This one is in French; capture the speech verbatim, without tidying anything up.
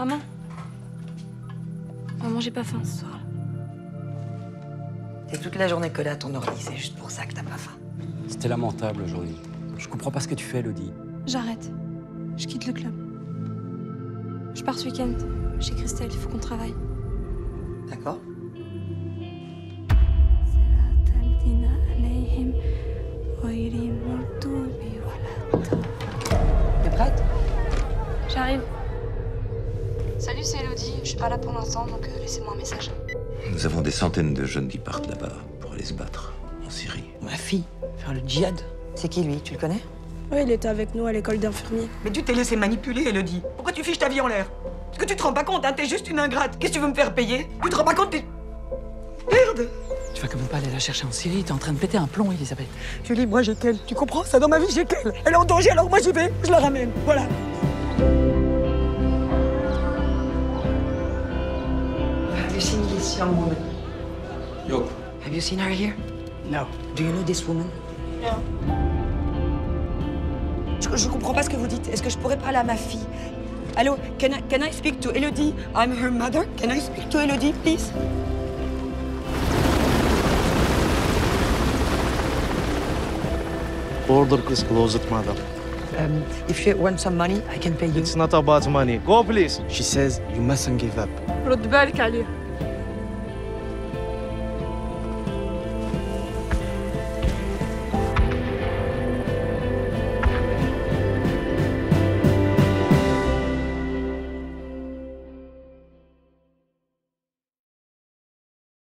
Maman. Maman, j'ai pas faim ce soir. T'es toute la journée collée à ton ordi, c'est juste pour ça que t'as pas faim. C'était lamentable aujourd'hui. Je comprends pas ce que tu fais, Elodie. J'arrête. Je quitte le club. Je pars ce week-end. Chez Christelle, il faut qu'on travaille. D'accord. T'es prête? J'arrive. Salut, c'est Elodie. Je suis pas là pour l'instant, donc euh, laissez-moi un message. Nous avons des centaines de jeunes qui partent là-bas pour aller se battre en Syrie. Ma fille, faire le djihad. C'est qui lui? Tu le connais? Oui, il était avec nous à l'école d'infirmiers. Mais tu t'es laissé manipuler, Elodie. Pourquoi tu fiches ta vie en l'air? Est-ce que tu te rends pas compte, hein? T'es juste une ingrate. Qu'est-ce que tu veux me faire payer? Tu te rends pas compte? T'es... Merde! Tu vas quand même pas aller la chercher en Syrie, t'es en train de péter un plomb, Elisabeth. Julie, moi j'ai qu'elle. Tu comprends? Ça, dans ma vie, j'ai qu'elle. Elle est en danger, alors moi j'y vais. Je la ramène. Voilà. Have you seen this young woman? Yo. Have you seen her here? No. Do you know this woman? Je, je comprends pas ce que vous dites. Est-ce que je pourrais parler à ma fille? Allô? Can I, can I speak to Elodie? I'm her mother. Can I speak to Elodie, please? Border is closed, madam. Um, if you want some money, I can pay you. It's not about money. Go, please. She says you mustn't give up. رد بالك عليه.